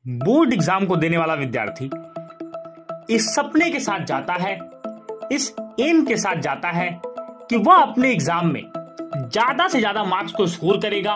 Board exam को देने वाला विद्यार्थी इस सपने के साथ जाता है, इस एम के साथ जाता है कि वह अपने एग्जाम में ज्यादा से ज्यादा मार्क्स को स्कोर करेगा।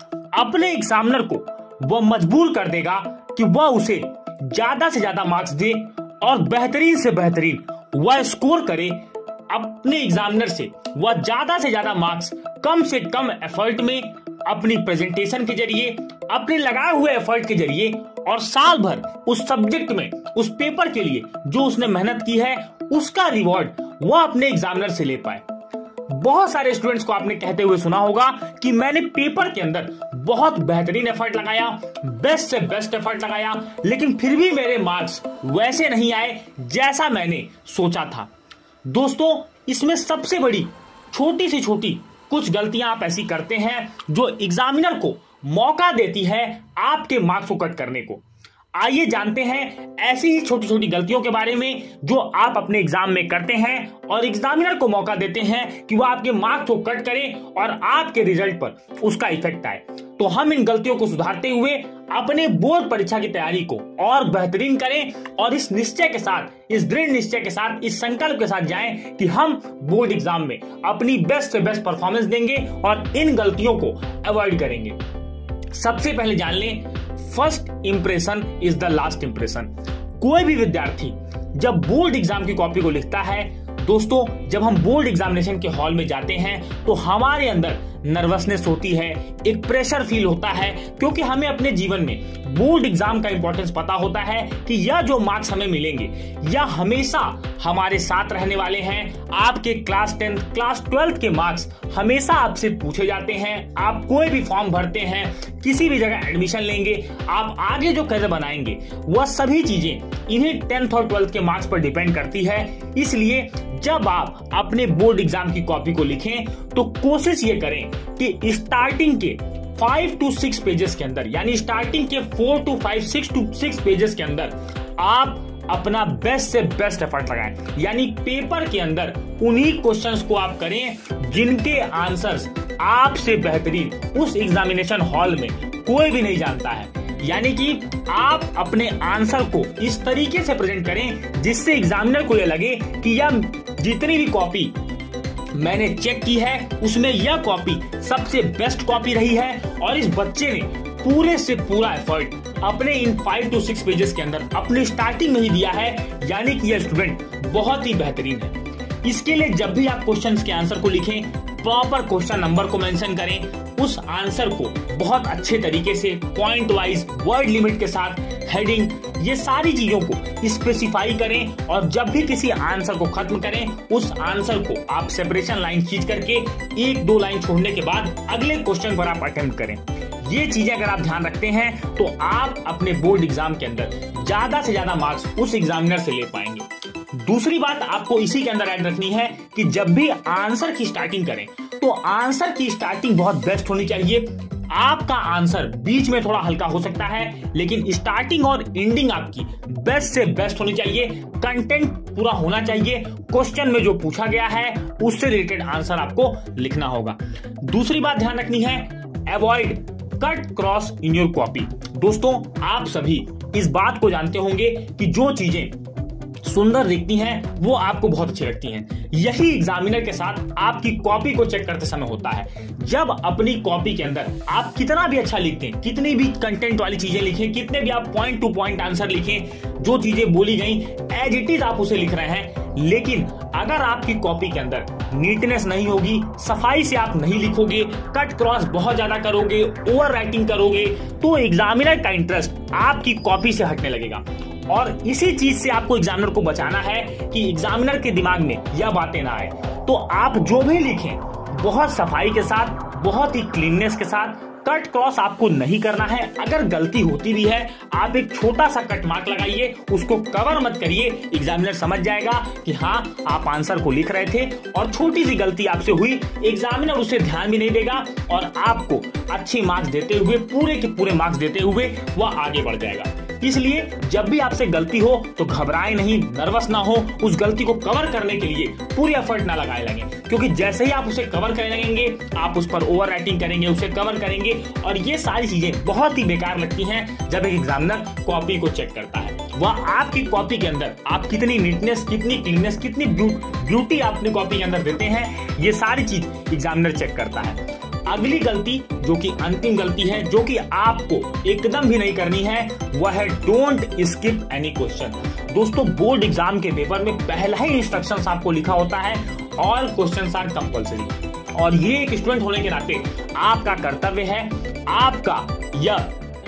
अपने एग्जामिनर को वह मजबूर कर देगा कि वह उसे ज्यादा से ज्यादा मार्क्स दे और बेहतरीन से बेहतरीन वह स्कोर करे। अपने एग्जामिनर से वह ज्यादा से ज्यादा मार्क्स कम से कम एफर्ट में, अपनी प्रेजेंटेशन के जरिए, अपने लगाए हुए एफर्ट के जरिए और साल भर उस सब्जेक्ट में, उस पेपर के लिए जो उसने मेहनत की है, उसका रिवॉर्ड वह अपने एग्जामिनर से ले पाए। बहुत सारे स्टूडेंट्स को आपने कहते हुए सुना होगा कि मैंने पेपर के अंदर बहुत बेहतरीन एफर्ट लगाया, बेस्ट से बेस्ट एफर्ट लगाया, लेकिन फिर भी मेरे मार्क्स वैसे नहीं आए जैसा मैंने सोचा था। दोस्तों, इसमें सबसे बड़ी छोटी से छोटी कुछ गलतियां आप ऐसी करते हैं जो एग्जामिनर को मौका देती है आपके मार्क्स को कट करने को। आइए जानते हैं ऐसी ही छोटी छोटी गलतियों के बारे में जो आप अपने एग्जाम में करते हैं और एग्जामिनर को मौका देते हैं कि वह आपके मार्क्स को कट करे और आपके रिजल्ट पर उसका इफेक्ट आए। तो हम इन गलतियों को सुधारते हुए अपने बोर्ड परीक्षा की तैयारी को और बेहतरीन करें और इस निश्चय के साथ, इस दृढ़ निश्चय के साथ, इस संकल्प के साथ जाएं कि हम बोर्ड एग्जाम में अपनी बेस्ट से बेस्ट परफॉर्मेंस देंगे और इन गलतियों को अवॉइड करेंगे। सबसे पहले जान लें, first impression is the last impression. कोई भी विद्यार्थी जब बोर्ड एग्जाम की कॉपी को लिखता है, दोस्तों, जब हम बोर्ड एग्जामिनेशन के हॉल में जाते हैं तो हमारे अंदर नर्वसनेस होती है, एक प्रेशर फील होता है, क्योंकि हमें अपने जीवन में बोर्ड एग्जाम का इंपॉर्टेंस पता होता है कि यह जो मार्क्स हमें मिलेंगे यह हमेशा हमारे साथ रहने वाले हैं। आपके क्लास 10, क्लास 12 के मार्क्स हमेशा आपसे पूछे जाते हैं। आप कोई भी फॉर्म भरते हैं, किसी भी जगह एडमिशन लेंगे, आप आगे जो करियर बनाएंगे वह सभी चीजें इन्हीं 10th और 12th के मार्क्स पर डिपेंड करती है। इसलिए जब आप अपने बोर्ड एग्जाम की कॉपी को लिखें तो कोशिश ये करें कि स्टार्टिंग के 5 to 6 पेजेस के अंदर, यानी स्टार्टिंग के 4 to 5, 6 to 6 पेजेस के अंदर आप अपना बेस्ट से बेस्ट एफर्ट लगाएं। यानी पेपर के अंदर उन्हीं क्वेश्चंस को आप करें जिनके आंसर्स आपसे बेहतरीन उस एग्जामिनेशन हॉल में कोई भी नहीं जानता है। यानी कि आप अपने आंसर को इस तरीके से प्रेजेंट करें जिससे एग्जामिनर को यह लगे कि यह जितनी भी कॉपी मैंने चेक की है उसमें यह कॉपी सबसे बेस्ट कॉपी रही है और इस बच्चे ने पूरे से पूरा एफर्ट अपने इन 5 to 6 पेजेस के अंदर अपने स्टार्टिंग में ही दिया है। यानी कि यह स्टूडेंट बहुत ही बेहतरीन है। इसके लिए जब भी आप क्वेश्चंस के आंसर को लिखें, प्रॉपर क्वेश्चन नंबर को मेंशन करें, उस आंसर को बहुत अच्छे तरीके से पॉइंट वाइज, वर्ड लिमिट के साथ, हेडिंग, ये सारी चीजों को स्पेसिफाई करें और जब भी किसी आंसर को खत्म करें उस आंसर को आप सेपरेशन लाइन खींच करके 1-2 लाइन छोड़ने के बाद अगले क्वेश्चन पर आप अटेम्प्ट करें। ये चीजें अगर आप ध्यान रखते हैं तो आप अपने बोर्ड एग्जाम के अंदर ज्यादा से ज्यादा मार्क्स उस एग्जामिनर से ले पाएंगे। दूसरी बात आपको इसी के अंदर ऐड रखनी है कि जब भी आंसर की स्टार्टिंग करें तो आंसर की स्टार्टिंग बहुत बेस्ट होनी चाहिए। आपका आंसर बीच में थोड़ा हल्का हो सकता है, लेकिन स्टार्टिंग और एंडिंग आपकी बेस्ट से बेस्ट होनी चाहिए। कंटेंट पूरा होना चाहिए, क्वेश्चन में जो पूछा गया है उससे रिलेटेड आंसर आपको लिखना होगा। दूसरी बात ध्यान रखनी है, avoid cut cross in your copy. दोस्तों, आप सभी इस बात को जानते होंगे कि जो चीजें सुंदर दिखती हैं वो आपको बहुत अच्छी लगती हैं। यही एग्जामिनर के साथ आपकी कॉपी को चेक करते समय होता है। जब अपनी कॉपी के अंदर आप कितना भी अच्छा लिखते हैं, कितनी भी कंटेंट वाली चीजें लिखें, कितने भी आप पॉइंट टू पॉइंट आंसर लिखें, जो चीजें बोली गई एज इट इज आप उसे लिख रहे हैं, लेकिन अगर आपकी कॉपी के अंदर नीटनेस नहीं होगी, सफाई से आप नहीं लिखोगे, कट क्रॉस बहुत ज्यादा करोगे, ओवर राइटिंग करोगे, तो एग्जामिनर का इंटरेस्ट आपकी कॉपी से हटने लगेगा। और इसी चीज से आपको एग्जामिनर को बचाना है कि एग्जामिनर के दिमाग में यह बातें ना आए। तो आप जो भी लिखें बहुत सफाई के साथ, बहुत ही क्लीननेस के साथ, कट क्रॉस आपको नहीं करना है। अगर गलती होती भी है आप एक छोटा सा कट मार्क लगाइए, उसको कवर मत करिए। एग्जामिनर समझ जाएगा कि हाँ, आप आंसर को लिख रहे थे और छोटी सी गलती आपसे हुई। एग्जामिनर उसे ध्यान भी नहीं देगा और आपको अच्छे मार्क्स देते हुए, पूरे के पूरे मार्क्स देते हुए वह आगे बढ़ जाएगा। इसलिए जब भी आपसे गलती हो तो घबराए नहीं, नर्वस ना हो, उस गलती को कवर करने के लिए पूरी एफर्ट ना लगाए लगे, क्योंकि जैसे ही आप उसे कवर करने लगेंगे आप उस पर ओवर राइटिंग करेंगे, उसे कवर करेंगे, और ये सारी चीजें बहुत ही बेकार लगती हैं जब एक एग्जामिनर कॉपी को चेक करता है। वह आपकी कॉपी के अंदर आप कितनी नीटनेस, कितनी क्लीननेस, कितनी ब्यूटी अपनी कॉपी के अंदर देते हैं, ये सारी चीज एग्जामिनर चेक करता है। अगली गलती जो कि अंतिम गलती है, जो कि आपको एकदम भी नहीं करनी है, वह है डोंट स्किप एनी क्वेश्चन। दोस्तों, बोर्ड एग्जाम के पेपर में पहला ही इंस्ट्रक्शंस आपको लिखा होता है, ऑल क्वेश्चंस आर कंपल्सरी, और ये एक स्टूडेंट होने के नाते आपका कर्तव्य है, आपका यह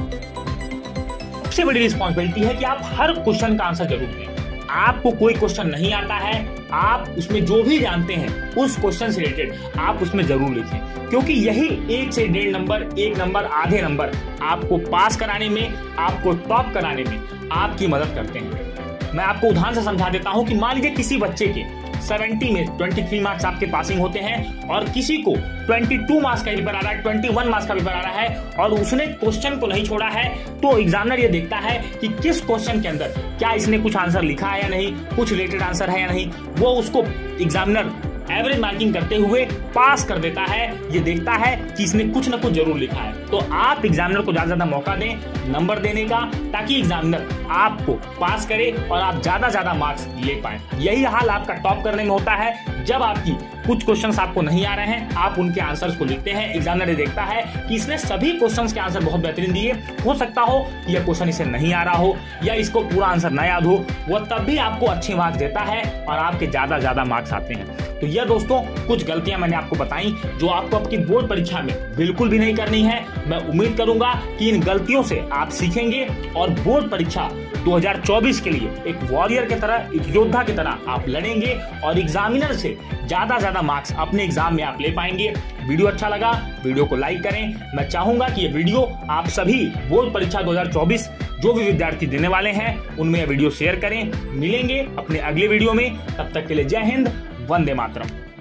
सबसे बड़ी रिस्पॉन्सिबिलिटी है कि आप हर क्वेश्चन का आंसर जरूर दें। आपको कोई क्वेश्चन नहीं आता है, आप उसमें जो भी जानते हैं उस क्वेश्चन से रिलेटेड आप उसमें जरूर लिखें, क्योंकि यही 1 से 1.5 नंबर, 1 नंबर, आधे नंबर आपको पास कराने में, आपको टॉप कराने में आपकी मदद करते हैं। मैं आपको उदाहरण से समझा देता हूं कि मान लीजिए किसी बच्चे के 70 में 23 मार्क्स आपके पासिंग होते हैं और किसी को 22 मार्क्स का पेपर आ रहा है, 21 मार्क्स का पेपर आ रहा है, और उसने क्वेश्चन को नहीं छोड़ा है, तो एग्जामिनर ये देखता है कि किस क्वेश्चन के अंदर क्या इसने कुछ आंसर लिखा है या नहीं, कुछ रिलेटेड आंसर है या नहीं, वो उसको एग्जामिनर एवरेज मार्किंग करते हुए पास कर देता है। ये देखता है कि इसने कुछ ना कुछ जरूर लिखा है। तो आप एग्जामिनर को ज्यादा ज्यादा मौका दें नंबर देने का, ताकि एग्जामिनर आपको पास करे और आप ज्यादा मार्क्स ले पाए। यही हाल आपका टॉप करने में होता है। जब आपकी कुछ क्वेश्चंस आपको नहीं आ रहे हैं, आप उनके आंसर्स को लिखते हैं, एग्जामिनर ये देखता है कि इसने सभी क्वेश्चंस के आंसर बहुत बेहतरीन दिए, हो सकता हो कि यह क्वेश्चन इसे नहीं आ रहा हो या इसको पूरा आंसर न याद हो, वह तब भी आपको अच्छे मार्क्स देता है और आपके ज्यादा मार्क्स आते हैं। तो यह दोस्तों कुछ गलतियां मैंने आपको बताई जो आपको आपकी बोर्ड परीक्षा में बिल्कुल भी नहीं करनी है। मैं उम्मीद करूंगा कि इन गलतियों से आप सीखेंगे और बोर्ड परीक्षा 2024 के लिए एक वॉरियर की तरह, एक योद्धा की तरह आप लड़ेंगे और एग्जामिनर से ज्यादा मार्क्स अपने एग्जाम में आप ले पाएंगे। वीडियो अच्छा लगा, वीडियो को लाइक करें। मैं चाहूंगा कि ये वीडियो आप सभी बोर्ड परीक्षा 2024 जो भी विद्यार्थी देने वाले हैं उनमें यह वीडियो शेयर करें। मिलेंगे अपने अगले वीडियो में, तब तक के लिए जय हिंद, वंदे मातरम।